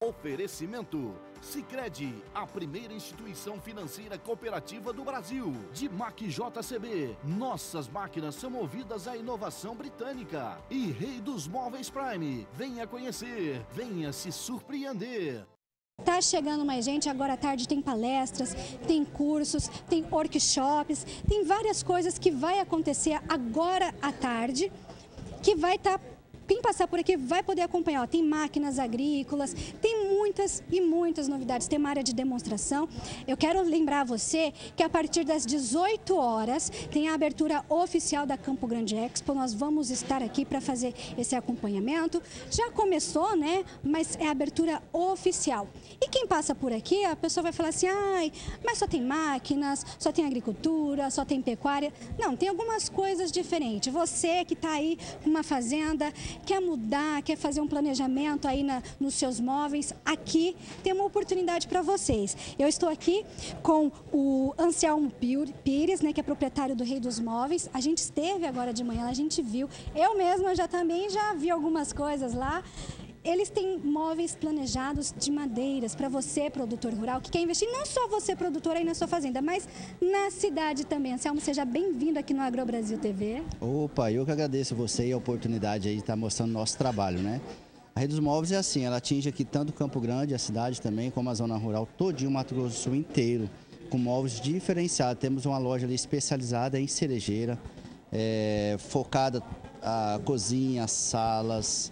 Oferecimento: Sicredi, a primeira instituição financeira cooperativa do Brasil. Dimac JCB, nossas máquinas são movidas à inovação britânica. E Rei dos Móveis Prime, venha conhecer, venha se surpreender. Tá chegando mais gente, agora à tarde tem palestras, tem cursos, tem workshops, tem várias coisas que vai acontecer agora à tarde, que vai estar... Quem passar por aqui vai poder acompanhar. Ó, tem máquinas agrícolas, tem muitas e muitas novidades, tem uma área de demonstração. Eu quero lembrar a você que a partir das 18 horas tem a abertura oficial da Campo Grande Expo. Nós vamos estar aqui para fazer esse acompanhamento. Já começou, né? Mas é a abertura oficial. E quem passa por aqui, a pessoa vai falar assim, ai, mas só tem máquinas, só tem agricultura, só tem pecuária. Não, tem algumas coisas diferentes. Você que está aí com uma fazenda, quer mudar, quer fazer um planejamento aí nos seus móveis, aqui tem uma oportunidade para vocês. Eu estou aqui com o Anselmo Pires, né, que é proprietário do Rei dos Móveis. A gente esteve agora de manhã, a gente viu. Eu mesma também já vi algumas coisas lá. Eles têm móveis planejados de madeiras para você, produtor rural, que quer investir, não só você, produtor, aí na sua fazenda, mas na cidade também. Anselmo, seja bem-vindo aqui no AgroBrasil TV. Opa, eu que agradeço você e a oportunidade aí de estar mostrando o nosso trabalho, né? A Rede dos Móveis é assim, ela atinge aqui tanto Campo Grande, a cidade também, como a zona rural, todinho o Mato Grosso do Sul inteiro, com móveis diferenciados. Temos uma loja ali especializada em cerejeira, focada a cozinha, as salas,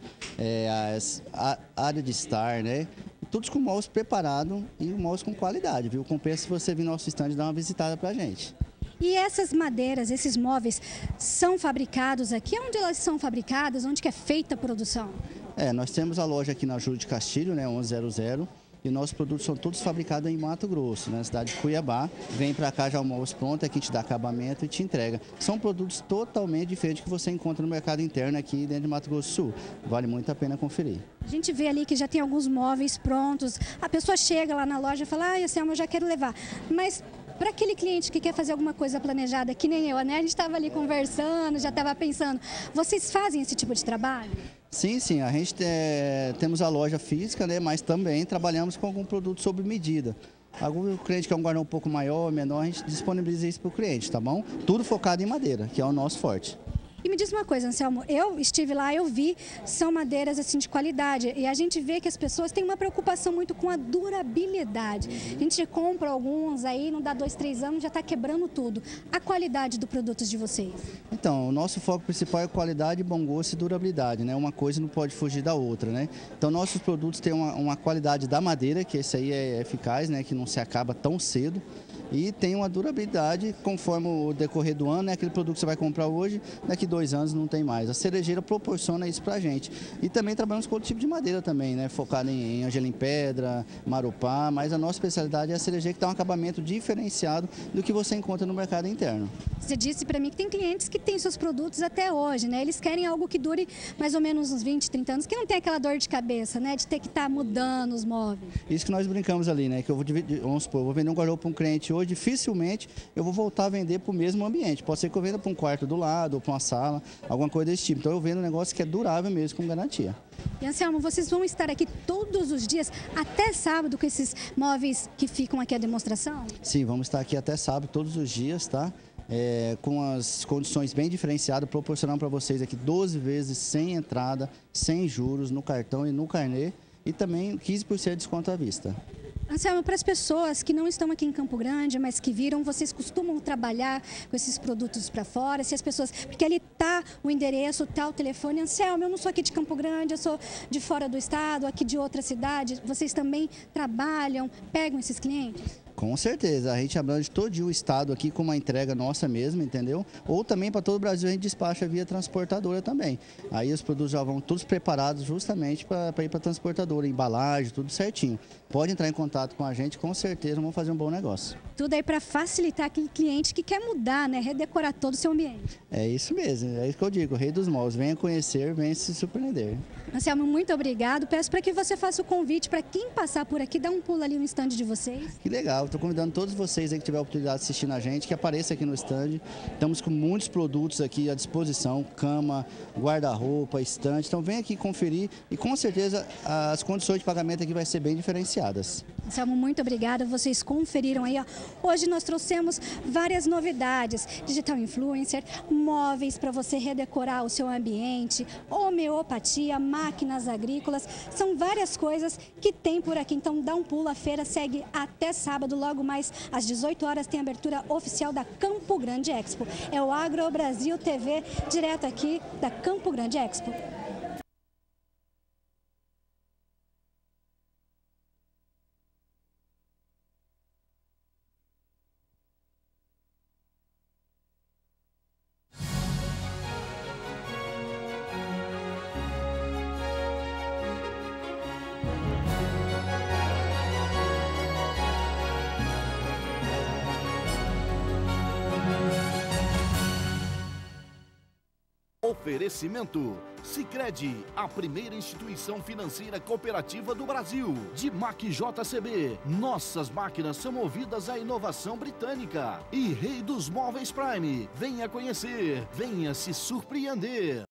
a área de estar, né? Todos com móveis preparados e móveis com qualidade, viu? Compensa se você vir no nosso stand e dar uma visitada pra gente. E essas madeiras, esses móveis, são fabricados aqui? Onde elas são fabricadas? Onde que é feita a produção? Nós temos a loja aqui na Júlio de Castilho, né, 1100, e nossos produtos são todos fabricados em Mato Grosso, na cidade de Cuiabá. Vem para cá já o móveis pronto, aqui a gente dá acabamento e te entrega. São produtos totalmente diferentes que você encontra no mercado interno aqui dentro de Mato Grosso do Sul. Vale muito a pena conferir. A gente vê ali que já tem alguns móveis prontos. A pessoa chega lá na loja e fala, ai, Anselmo, eu já quero levar. Mas para aquele cliente que quer fazer alguma coisa planejada, que nem eu, né? A gente estava ali conversando, já estava pensando. Vocês fazem esse tipo de trabalho? Sim, a gente temos a loja física, né? Mas também trabalhamos com algum produto sob medida. Algum cliente quer um guarda um pouco maior, menor, a gente disponibiliza isso para o cliente, tá bom? Tudo focado em madeira, que é o nosso forte. E me diz uma coisa, Anselmo, eu estive lá, eu vi, são madeiras assim de qualidade e a gente vê que as pessoas têm uma preocupação muito com a durabilidade. A gente compra alguns aí, não dá 2, 3 anos, já está quebrando tudo. A qualidade dos produtos de vocês? Então, o nosso foco principal é qualidade, bom gosto e durabilidade, né? Uma coisa não pode fugir da outra, né? Então, nossos produtos têm uma qualidade da madeira, que esse aí é eficaz, né? Que não se acaba tão cedo. E tem uma durabilidade conforme o decorrer do ano, né? Aquele produto que você vai comprar hoje, daqui 2 anos não tem mais. A cerejeira proporciona isso pra gente. E também trabalhamos com outro tipo de madeira também, né? Focado em Angela em Pedra, Marupá, mas a nossa especialidade é a cerejeira, que dá um acabamento diferenciado do que você encontra no mercado interno. Você disse para mim que tem clientes que têm seus produtos até hoje, né? Eles querem algo que dure mais ou menos uns 20, 30 anos, que não tem aquela dor de cabeça, né? De ter que estar mudando os móveis. Isso que nós brincamos ali, né? Que eu vou dividir, vamos supor, eu vou vender um guarda-roupa para um cliente hoje, dificilmente eu vou voltar a vender para o mesmo ambiente. Pode ser que eu venda para um quarto do lado ou para uma sala, alguma coisa desse tipo. Então eu vendo um negócio que é durável mesmo, com garantia. E Anselmo, vocês vão estar aqui todos os dias, até sábado, com esses móveis que ficam aqui à demonstração? Sim, vamos estar aqui até sábado, todos os dias, tá? Com as condições bem diferenciadas, proporcionando para vocês aqui 12 vezes sem entrada, sem juros no cartão e no carnê, e também 15% de desconto à vista. Anselmo, para as pessoas que não estão aqui em Campo Grande, mas que viram, vocês costumam trabalhar com esses produtos para fora? Se as pessoas, porque ali está o endereço, está o telefone. Anselmo, eu não sou aqui de Campo Grande, eu sou de fora do estado, aqui de outra cidade. Vocês também trabalham, pegam esses clientes? Com certeza, a gente abrange todo o estado aqui com uma entrega nossa mesmo, entendeu? Ou também para todo o Brasil a gente despacha via transportadora também. Aí os produtos já vão todos preparados justamente para ir para a transportadora, embalagem, tudo certinho. Pode entrar em contato com a gente, com certeza vamos fazer um bom negócio. Tudo aí para facilitar aquele cliente que quer mudar, né? Redecorar todo o seu ambiente. É isso mesmo, é isso que eu digo, Rei dos Móveis, venha conhecer, venha se surpreender. Anselmo, muito obrigado. Peço para que você faça o convite para quem passar por aqui, dá um pulo ali no stand de vocês. Que legal. Estou convidando todos vocês aí que tiver a oportunidade de assistir na gente, que apareça aqui no stand. Estamos com muitos produtos aqui à disposição, cama, guarda-roupa, estante. Então vem aqui conferir e com certeza as condições de pagamento aqui vai ser bem diferenciadas. Anselmo, muito obrigada. Vocês conferiram aí, ó. Hoje nós trouxemos várias novidades. Digital influencer, móveis para você redecorar o seu ambiente, homeopatia, máquinas agrícolas. São várias coisas que tem por aqui. Então dá um pulo, a feira segue até sábado. Logo mais às 18 horas tem a abertura oficial da Campo Grande Expo. É o Agro Brasil TV, direto aqui da Campo Grande Expo. Oferecimento Sicredi, a primeira instituição financeira cooperativa do Brasil. Dimac JCB, nossas máquinas são movidas à inovação britânica. E Rei dos Móveis Prime, venha conhecer, venha se surpreender.